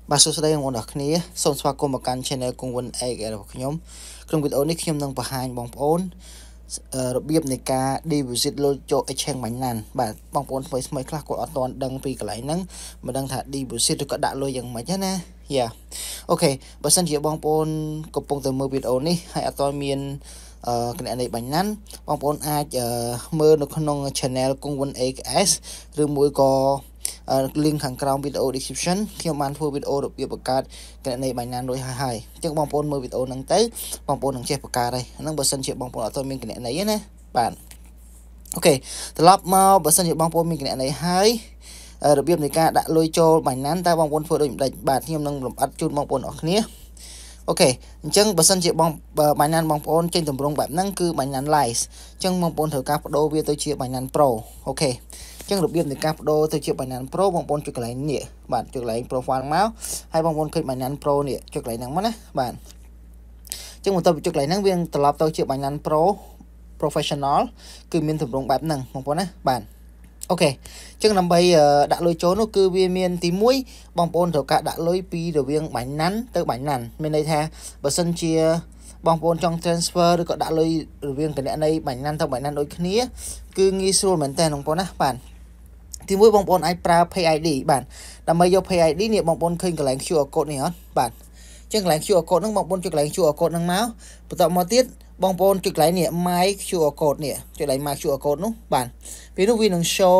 បាទសួស្តីបងប្អូនអរគ្នាសូមស្វាគមន៍មកកាន់ Channel គង្វិន Egg របស់ខ្ញុំក្នុងវីដេអូនេះខ្ញុំនឹងបង្ហាញបងប្អូនរបៀបនៃការ deposit លុយចូល exchange Binance បាទបងប្អូនថ្មីខ្លះគាត់អត់ទាន់ដឹងពីកន្លែងហ្នឹងមិនដឹងថា deposit ឬក៏ដាក់លុយយ៉ាងម៉េចណាយ៉ាអូខេបើសិនជាបងប្អូនកំពុងតែមើលវីដេអូនេះហើយអត់ទាន់មានគណនី Binance បងប្អូនអាចមើលនៅក្នុង Channel គង្វិន AKS ឬមួយក៏link ខាងក្រោម video description ខ្ញុំបានធ្វើវីដេអូរបៀបបង្កើតគណនី Binance រួចហើយអញ្ចឹងបងប្អូនមើលវីដេអូហ្នឹងទៅបងប្អូននឹងចេះបង្កើតហើយហ្នឹងបើសិនជាបងប្អូនអត់ទាន់មានគណនីណាបាទអូខេត្រឡប់មកបើសិនជាបងប្អូនមានគណនីហើយរបៀបនៃការដាក់លុយចូល Binance តើបងប្អូនធ្វើដូចម្ដេចបាទខ្ញុំនឹងលម្អិតជូនបងប្អូនអរគ្នាអូខេអញ្ចឹងបើសិនជាBinance បងប្អូនចេញតម្រង់បែបហ្នឹងគឺ Binance Lite អញ្ចឹងបងប្អូនត្រូវការបដូរវាទៅជា Binance Pro អូខេអញ្ចឹងរបៀបនៃការបដូរទៅជា Binance Pro បងប្អូនចុចកន្លែងនេះបាទចុចកន្លែង profile មកហើយបងប្អូនឃើញ Binance Pro នេះចុចកន្លែងហ្នឹងមកណាបាទអញ្ចឹងបន្ទាប់ពីចុចកន្លែងហ្នឹងវាត្រឡប់ទៅជា Binance Pro Professional គឺមានតម្រង់បែបហ្នឹងបងប្អូនណាបាទអូខេអញ្ចឹងដើម្បីដាក់លុយចូលនោះគឺវាមានទី1បងប្អូនត្រូវការដាក់លុយពីរវាង Binance ទៅ Binance មានន័យថាបើសិនជាបងប្អូនចង់ transfer ឬក៏ដាក់លុយរវាងគណនី Binance ទៅ Binance ដូចគ្នាគឺងាយស្រួលមែនតើបងប្អូនណាបាទទី1បងប្អូនអាចប្រើ Pay ID បាទដើម្បីយក Pay ID នេះបងប្អូនឃើញកន្លែង QR code នេះអត់បាទអញ្ចឹងកន្លែង QR code ហ្នឹងបងប្អូនចុចកន្លែង QR code ហ្នឹងមកបន្ទាប់មកទៀតបងប្អូនចុចកន្លែងនេះ My QR code នេះចុចកន្លែង My QR code នោះបាទពេលនោះវានឹង show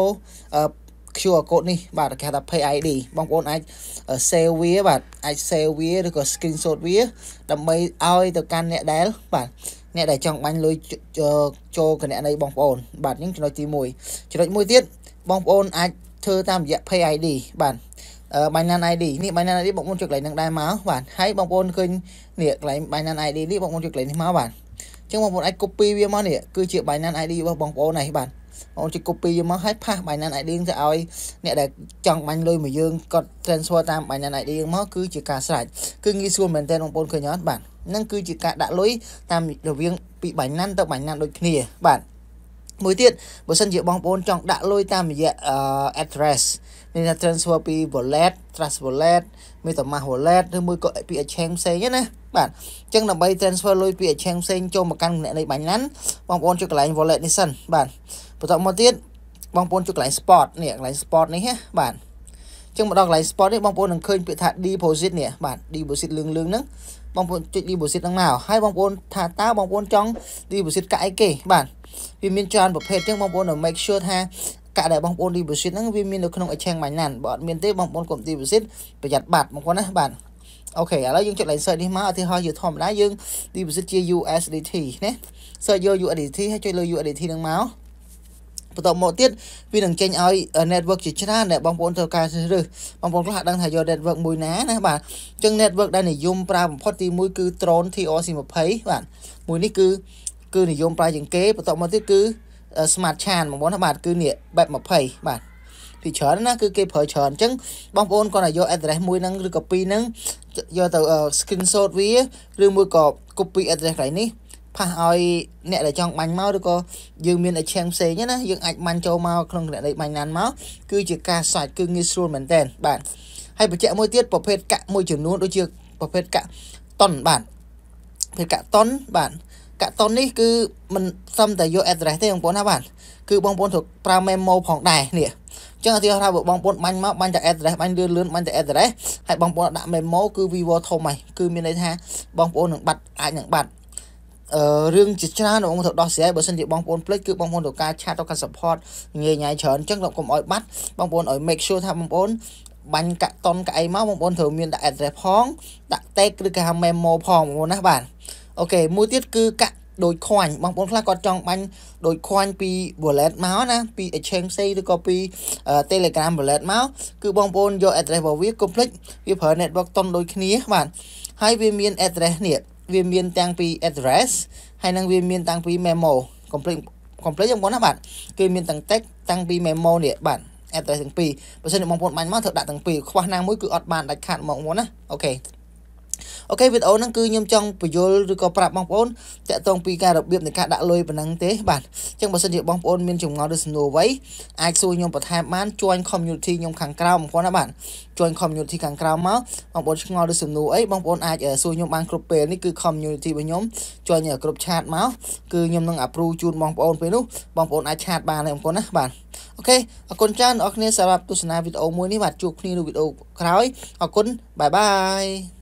QR code នេះបាទគេហៅថា Pay ID បងប្អូនអាច save វាបាទអាច save វាឬក៏ screenshot វាដើម្បីឲ្យទៅកាន់អ្នកដែលបាទអ្នកដែលចង់បាញ់លុយចូលគណនីបងប្អូនបាទអញ្ចឹងចំណុចទី1ចំណុចមួយទៀតបងប្អូនអាចធ្វើតាមរយៈ Pay ID បាទBinance ID នេះ Binance ID បងប្អូនចុចកន្លែងហ្នឹងដែរមកបាទហើយបងប្អូនឃើញនេះកន្លែង Binance ID នេះបងប្អូនចុចកន្លែងនេះមកបាទអញ្ចឹងបងប្អូនអាច copy វាមកនេះគឺជា Binance ID របស់បងប្អូនហើយបាទបងប្អូនចុច copy វាមកហើយផាស Binance ID ទៅឲ្យអ្នកដែលចង់បាញ់លុយមកយើងគាត់ transfer តាម Binance ID មកគឺជាការស្រេចគឺងាយស្រួលមែនទែនបងប្អូនឃើញអត់បាទហ្នឹងគឺជាការដាក់លុយតាមរវាងពី Binance ទៅ Binance ដូចគ្នាបាទមួយទៀតបើសិនជាបងប្អូនចង់ដាក់លុយតាមរយៈaddress មានថា transfer ពី wallet Trust Wallet MetaMask Wallet ឬមួយក៏ពី exchange ផ្សេងណាបាទអញ្ចឹងដើម្បី transfer លុយពី exchange ផ្សេងចូលមកកាន់គណនី Binance បងប្អូនចុចកន្លែង wallet នេះសិនបាទបន្ទាប់មកទៀតបងប្អូនចុចកន្លែង spot នេះកន្លែង spot នេះណាបាទអញ្ចឹងមកដល់កន្លែង spot នេះបងប្អូននឹងឃើញពាក្យថា deposit នេះបាទ deposit លឿងហ្នឹងបងប្អូនចុច deposit ហ្នឹងមកហើយបងប្អូនថាតើបងប្អូនចង់ deposit កាក់អីគេបាទវាមានច្រើនប្រភេទអញ្ចឹងបងប្អូននឹង make sure ថាកាក់ដែលបងប្អូន deposit ហ្នឹងវាមាននៅក្នុង exchange Binance បើអត់មានទេបងប្អូនកុំ deposit ប្រយ័ត្នបាត់បងប្អូនណាបាទអូខេឥឡូវយើងចុច line search នេះមកឧទាហរណ៍ជាធម្មតាយើង deposit ជា USDT ណា search យក USDT ហើយចុចលើ USDT ហ្នឹងមកបន្ទាប់មកទៀតវានឹងចេញឲ្យ network ជាច្រើនដែលបងប្អូនត្រូវការជ្រើសរើសបងប្អូនខ្លះអត់ដឹងថាយក network មួយណាណាបាទអញ្ចឹង network ដែលនិយមប្រើបំផុតទី1គឺ Tron TRC20 បាទមួយនេះគឺនិយមប្រើជាងគេបន្ទាប់មកទៀតគឺ Smart Chain បងប្អូនណាបាទគឺនេះ BEP 20បាទពីច្រើនណាគឺគេប្រើច្រើនអញ្ចឹងបងប្អូនគាត់ឲ្យយក address មួយហ្នឹងឬក៏ពីរហ្នឹងយកទៅ screenshot វាឬមួយក៏ copy address កន្លែងនេះផាសឲ្យអ្នកដែលចង់បាញ់មកឬក៏យើងមាន exchange ផ្សេងណាយើងអាចបាញ់ចូលមកក្នុងគណនី Binance មកគឺជាការសាច់គឺងាយស្រួលមែនតើបាទហើយបញ្ជាក់មួយទៀតប្រភេទកាក់មួយចំនួនដូចជាប្រភេទកាក់តុនបាទប្រភេទកាក់តុនបាទកាក់តុននេះគឺមិនសំតែយក address ទេបងប្អូនណាបាទគឺបងប្អូនត្រូវប្រើ memo ផងដែរនេះអញ្ចឹងឧទាហរណ៍ថាបើបងប្អូនបាញ់មកបាញ់តែ address បាញ់លឿនបាញ់តែ address ហើយបងប្អូនដាក់ memo គឺ vivo ធំហើយគឺមានន័យថាបងប្អូននឹងបាត់អាចនឹងបាត់រឿងជាច្រើនបងប្អូនត្រូវដោះស្រាយបើសិនជាបងប្អូនភ្លេចគឺបងប្អូនត្រូវការឆាតទៅកាន់ support ងាយច្រើនអញ្ចឹងកុំឲ្យបាត់បងប្អូនឲ្យ make sure ថាបងប្អូនបាញ់កាក់តុនកាក់អីមកបងប្អូនត្រូវមានដាក់ address ផងដាក់ tag ឬក៏ហៅ memo ផងបងប្អូនណាបាទអូខេមួយទៀតគឺកាក់ដូចខ្វាញ់បងប្អូនខ្លះគាត់ចង់បាញ់ដូចខ្វាញ់ពី wallet មកណាពី exchange ផ្សេងឬក៏ពី Telegram wallet មកគឺបងប្អូនយក address របស់វា complete វាប្រើ network តុនដូចគ្នាបាទហើយវាមាន address នេះវាមានទាំងពី address ហើយនឹងវាមានទាំងពី memo complete បងប្អូនណាបាទគឺមានទាំង text ទាំងពី memo នេះបាទ address ទាំងពីរបើសិនជាបងប្អូនបាញ់មកត្រូវដាក់ទាំងពីរខ្វះណាមួយគឺអត់បានដាច់ខាតមកបងប្អូនណាអូខេ ok video nó cứ nhâm trong video rồi có prap bong ôn chạy tông pi ca đặc biệt này cả đã lôi bản năng tế bạn chẳng bao giờ bong ôn miền trồng ngó được snow váy ai xui nhom bật hai man join community nhom khang cao một con đó bạn join community khang cao máu bong ôn ngó được snow ấy bong ôn ai ở xui nhom ban group này cứ community với nhóm join nhờ group chat máu cứ nhom năng approve chun bong ôn với lúc bong ôn ai chat bàn này một con đó bạn ok con chan ở đây sẽ làm tu sna video mới ní bạn chụp ní video khói con bye bye